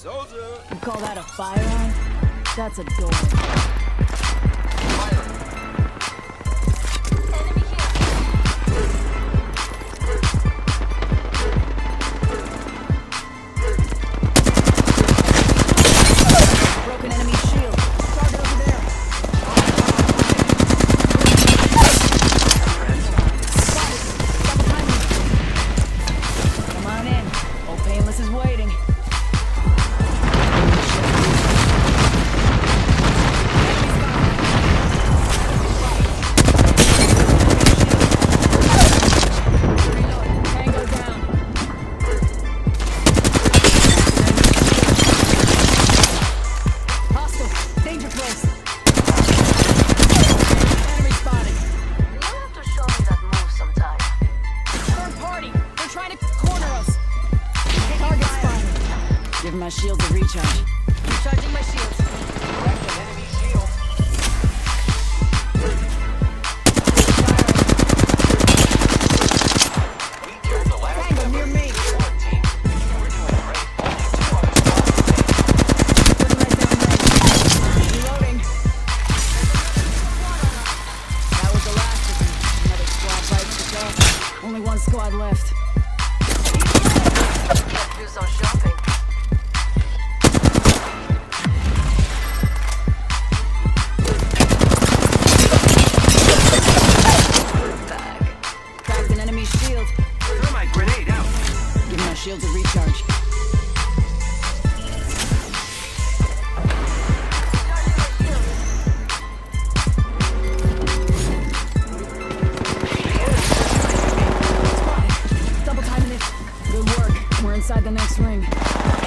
You call that a firearm? That's a door. Broken enemy shield. Target over there. Come on in. Old Painless is waiting. Give my shield a recharge. Recharging my shield. That's an enemy shield. We killed the last Tango near me. Team. We're doing great. Reloading. That was the last of them. Another squad bites to go. Only one squad left. Can't do some shopping. Shield. Throw my grenade out. Give my shield a recharge. Double timing it. Good work. We're inside the next ring.